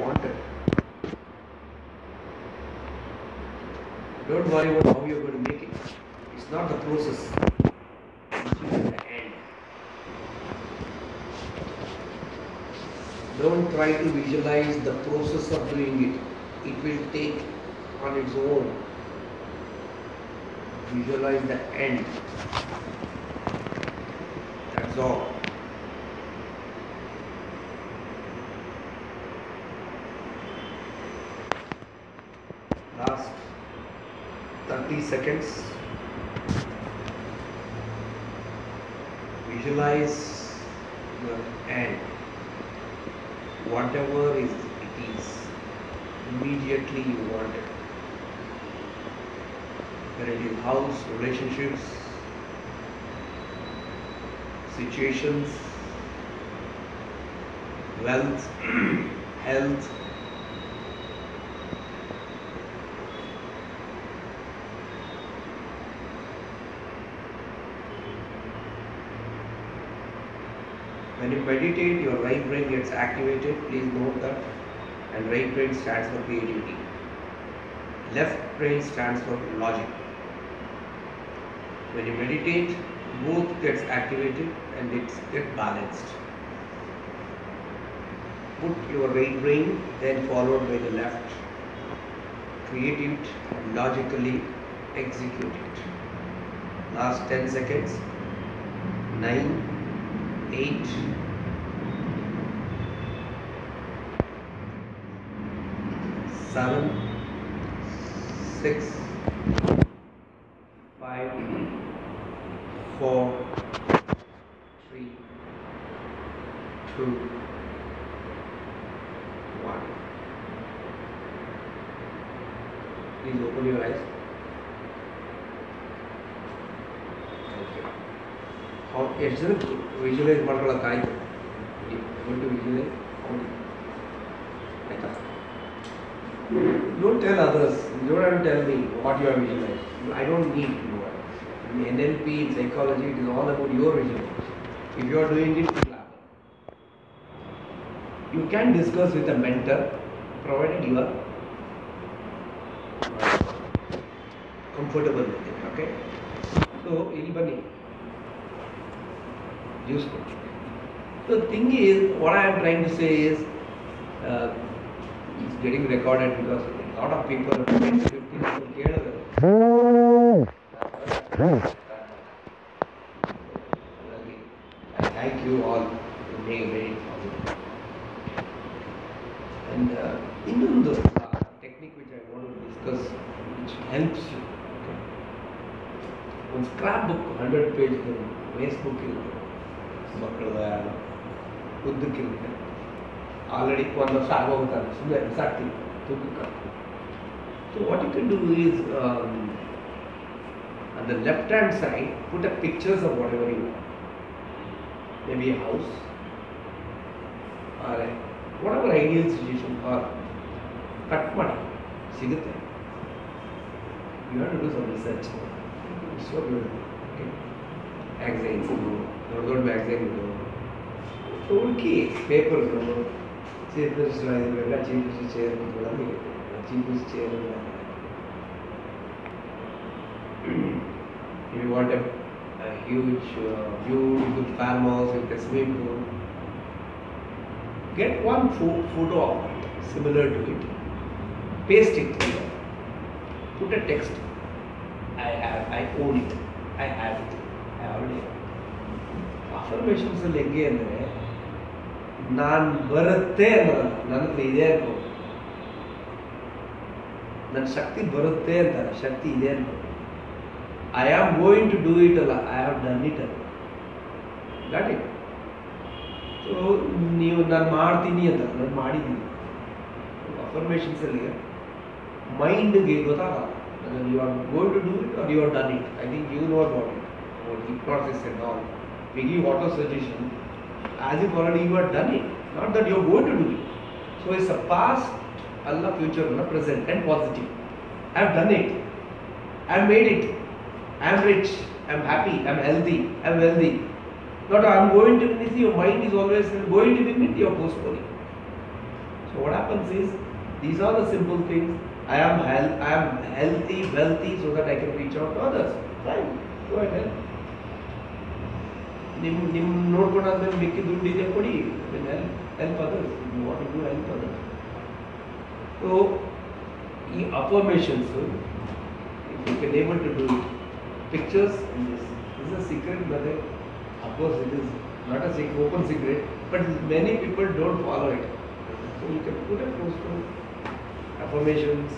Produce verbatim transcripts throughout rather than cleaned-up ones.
wanted. Don't worry about how you're going to make it. It's not the process, which is the end. Don't try to visualize the process of doing it. It will take on its own. Visualize the end. That's all. Last thirty seconds. Visualize the end. Whatever is it is, immediately you want it. Whether it is house, relationships, situations, wealth, health. When you meditate, your right brain gets activated. Please note that. And right brain stands for creativity. Left brain stands for logic. When you meditate, both gets activated and it's get balanced. Put your right brain, then followed by the left. Create it and logically execute it. Last ten seconds. Nine. Eight, seven, six, five, four, three, two, one. Please open your eyes. How ಎಷ್ಟು ಜನ visualise ಮಾಡ್ಕೊಳ್ಳೋಕ್ಕಾಯ್ತು? To visualise ಆಯ್ತಾ? Don't tell others. You don't have to tell me what you are visualizing. I don't need to know. In N L P, in psychology, it is all about your visualization. If you are doing it, clap. You can discuss with a mentor, provided you are comfortable with it. Okay? So, anybody. Useful. So the thing is, what I am trying to say is, uh, it's getting recorded because a lot of people are fifteen people hear it. I thank you all for being very positive. And uh, in the uh, technique which I want to discuss, which helps you. Okay. One scrapbook, one hundred page, Facebook is ಮಕ್ಕಳದ ಉದ್ದಕ್ಕಿರುತ್ತೆ. Already ಒಂದು ವರ್ಷ ಆಗೋಗ್ತಾರೆ, ಸುಮ್ಮನೆ ಬಿಸಾಕ್ತೀವಿ ತುಕ್ಕಕ್ಕೆ. So what you can do is, um, on the left hand side, put up pictures of whatever you want. Maybe a house or a, whatever ideal situation, or cut ಮಾಡಿ ಸಿಗುತ್ತೆ. You have to do some research. It's so beautiful. Okay. Magazines, ದೊಡ್ಡ ದೊಡ್ಡ ಮ್ಯಾಗ್ಝೈನ್ಗಳು ಹುಡುಕಿ ಪೇಪರ್ಗಳು, chief minister ಆಗಿರಬೇಕ, chief minister chair ಕೂತ್ಕೊಳ್ಳೋದು, chief minister chair. You want a, a huge, uh, beautiful farmhouse with a swimming pool. Get one fo- photo of it, similar to it. Paste it here. Put a text. I have, I own it. I have it. I already have it. Affirmations ಅಲ್ಲಿ ಹೆಂಗೆ ಅಂದರೆ, ನಾನು ಬರುತ್ತೆ ಅನ್ನೋದಲ್ಲ, ನನ್ನ ಹತ್ರ ಇದೆ ಅನ್ಬೋದು. ನನ್ನ ಶಕ್ತಿ ಬರುತ್ತೆ ಅಂತಾರೆ, ಶಕ್ತಿ ಇದೆ ಅನ್ಬೋದು. I am going to do it ಅಲ್ಲ, ಐ ಹ್ಯಾವ್ ಡನ್ ಇಟ್ ಅಲ್ಲ. Got it. ಸೊ ನೀವು ನಾನು ಮಾಡ್ತೀನಿ ಅಂತ, ನಾನು ಮಾಡಿದ್ದೀನಿ. ಅಫರ್ಮೇಷನ್ಸ್ ಅಲ್ಲಿ ಮೈಂಡ್ಗೆ ಗೊತ್ತಾಗಲ್ಲ, you are going to do it or you are done it. I think you know about it, about hypnosis and all. We give auto suggestion as if already you have done it, not that you are going to do it. So it's a past, Allah, future, present and positive. I have done it. I have made it. I am rich. I am happy. I am healthy. I am wealthy. Not I am going to, you see, your mind is always going to be with your postponing. So what happens is, these are the simple things. I am health, I am healthy, wealthy, so that I can reach out to others. Fine, go ahead. Help. ನಿಮ್ ನಿಮ್ ನೋಡ್ಕೊಂಡಾದ್ಮೇಲೆ ಮಿಕ್ಕಿ ದುಡ್ಡು ಇದೆ ಕೊಡಿ. Help help others. You want to do help others. So ಈ affirmations, if you can able to do it, pictures in this is a secret method. Of course, it is not a secret, open secret, but many people don't follow it. So you can put a poster, affirmations,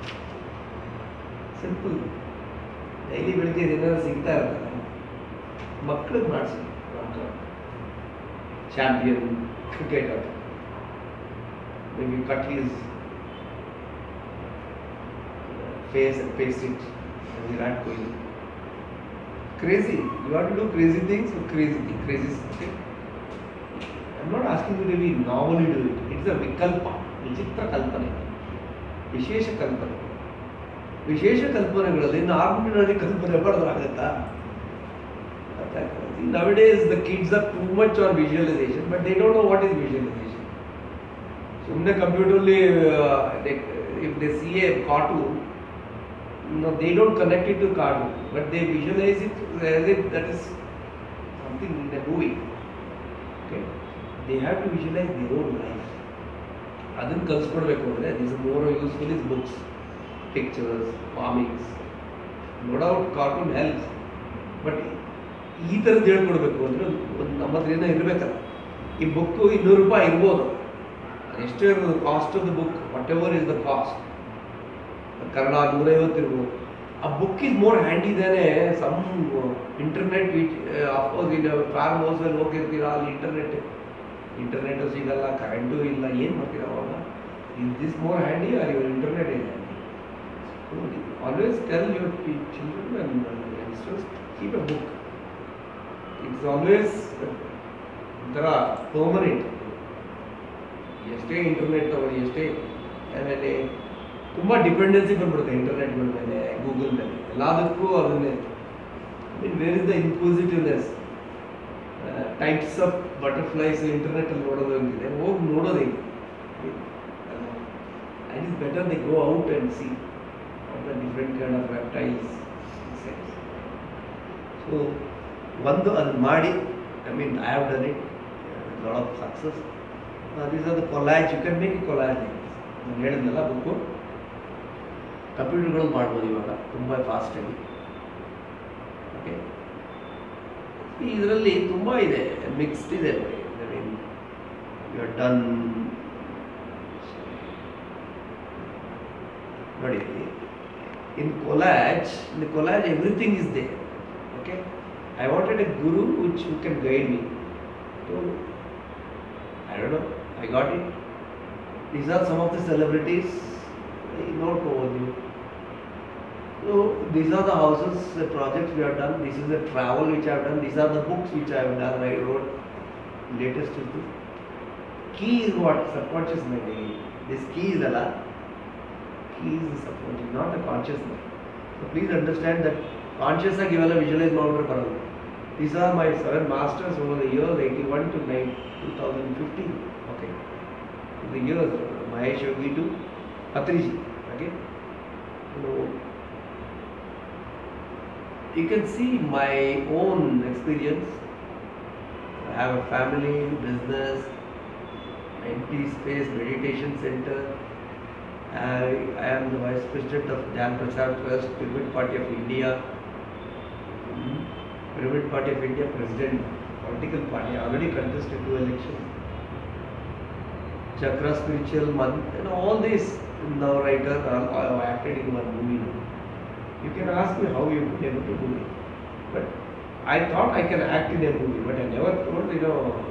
simple. Daily ಬೆಳಿಗ್ಗೆ ಏನಾದ್ರು ಸಿಗ್ತಾ ಇರ್ತದೆ, ಮಕ್ಕಳಿಗೆ ಮಾಡಿಸಿ. Champion cricketer, maybe cut his face and paste it and Virat Kohli. Crazy. You want to do crazy things? So crazy thing, crazy thing. I'm not asking you to be normally do it. It's a vikalpa, vichitra kalpane, vishesha kalpane. Vishesha kalpaneಗಳಲ್ಲಿ normal ಕಲ್ಪನೆ ಬರೋದಾಗುತ್ತಾ? Nowadays the kids are too much on visualization, but they don't know what is visualization. ಸುಮ್ಮನೆ ಕಂಪ್ಯೂಟರ್ಲಿ if they see a cartoon, no, they don't connect it to cartoon, but they visualize it as if that is something in a movie. Okay, they have to visualize their own life. Adin kalskodbeku andre this is more useful is books, pictures, comics. No doubt cartoon helps, but ಈ ಥರದ್ದು ಹೇಳ್ಕೊಡ್ಬೇಕು ಅಂದರೆ ಒಂದು ನಮ್ಮ ಹತ್ರ ಏನೋ ಇರಬೇಕಲ್ಲ. ಈ ಬುಕ್ಕು ಇನ್ನೂರು ರೂಪಾಯಿ ಇರ್ಬೋದು, ಅದೆಷ್ಟೇ ಇರ್ಬೋದು cost of the book, whatever is the cost. Kannada ನೂರೈವತ್ತು ಇರ್ಬೋದು. ಆ book is more handy than some internet which of course ಈಗ ಫಾರ್ಮ್ ಹೌಸಲ್ಲಿ ಹೋಗಿರ್ತೀರ, ಅಲ್ಲಿ ಇಂಟರ್ನೆಟ್ ಇಂಟರ್ನೆಟು ಸಿಗಲ್ಲ, ಕರೆಂಟು ಇಲ್ಲ, ಏನು ಮಾಡ್ತೀರ ಅವಾಗ? Is this more handy or your internet is handy? Always tell your children and youngsters keep a book. It's always ಒಂಥರ ಪರ್ಮನೆಂಟ್. ಎಷ್ಟೇ ಇಂಟರ್ನೆಟ್ ತಗೊಳ್ಳಿ, ಎಷ್ಟೇ ಆಮೇಲೆ ತುಂಬ ಡಿಪೆಂಡೆನ್ಸಿ ಬಂದ್ಬಿಡುತ್ತೆ ಇಂಟರ್ನೆಟ್ಗಳ ಮೇಲೆ, ಗೂಗಲ್ ಮೇಲೆ, ಎಲ್ಲದಕ್ಕೂ ಅದನ್ನೇ. Mean where is the inclusiveness? Types of butterflies ಇಂಟರ್ನೆಟಲ್ಲಿ ನೋಡೋದು ಅಂತಿದೆ, ಹೋಗಿ ನೋಡೋದು ಹೇಗೆ? It is better they go out and see of the different kind of reptiles. So ಒಂದು ಅದನ್ನು ಮಾಡಿ, I mean I have done it, lot of success. These are the collage, you can make a collage. ನಾನು ಹೇಳಿದ್ನಲ್ಲ book, ಕಂಪ್ಯೂಟರ್ಗಳು ಮಾಡ್ಬೋದು ಇವಾಗ ತುಂಬ ಫಾಸ್ಟಾಗಿ. ಓಕೆ, ಇದರಲ್ಲಿ ತುಂಬ ಇದೆ, ಮಿಕ್ಸ್ಡ್ ಇದೆ ನೋಡಿ. I mean you are done ನೋಡಿ in collage. In the collage everything is there. Okay, I wanted a guru which who can guide me. So I don't know, I got it. These are some of the celebrities. I not know you. So these are the houses, the projects we have done. This is the travel which I have done. These are the books which I have done. I wrote latest to this. Key is what? Subconscious mind. This key is Allah. Key is the subconscious, not the conscious mind. So please understand that conscious ಆಗಿ ಇವೆಲ್ಲ visualise ಮಾಡಿದ್ರೆ ಬರೋದು. These are my seven masters over the years eighty-one to twenty fifteen. Okay, the years Mahesh Yogi to Patriji. Okay, so you can see my own experience. I have a family, business, empty space meditation center. I, I am the vice president of Jan Prasad Trust, Pyramid Party of India. Pyramid Party of India president, political party. I already contested two elections. Chakra spiritual month, and all this. Now writer, I have acted in one movie. You can ask me how you were able to do it. But I thought I can act in a movie, but I never thought, you know,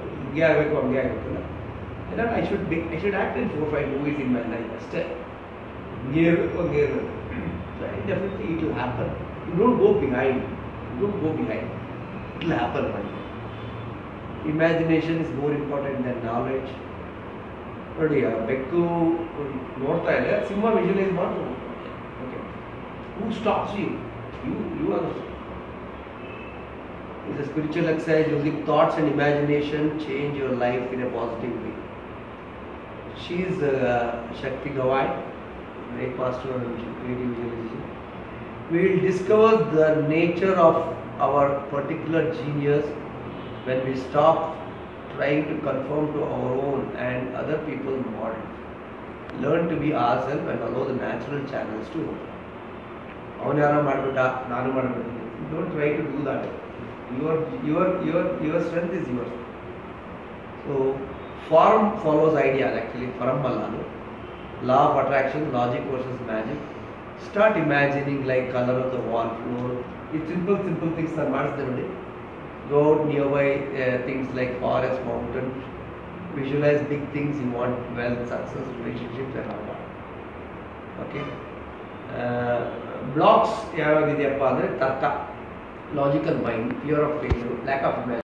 and then I should be, I should act in four or five movies in my life. Still, near or near. So definitely it will happen. You don't go behind. You don't go behind. It will happen one day. Imagination is more important than knowledge. ನೋಡಿ, ಬೆಕ್ಕು ನೋಡ್ತಾ ಇದೆ, ಸಿಂಹ visualise ಮಾಡ್ಬೋದು. Okay, who stops you? You you are. It's a spiritual exercise using thoughts and imagination change your life in a positive way. She is uh, Shakti Gawahi, great master of creative visualization. We will discover the nature of our particular genius when we stop trying to conform to our own and other people's models. Learn to be ourselves and allow the natural channels to open. Avanara madbita, nanu madbita. Don't try to do that. Your your your your strength is yours. So form follows ideal actually. Form ballanu. Law of attraction, logic versus magic. Start imagining like color of the wall, floor. It's simple simple things are ಮಾಡ್ತಾರೆ. Go out nearby uh, things like forest, mountain. Visualize big things you want, wealth, success, relationships and all that. Okay. Uh, blocks ಯಾವಾಗಿದೆಯಪ್ಪ ಅಂದರೆ ತರ್ಕ, logical mind, fear of failure, lack of imagination.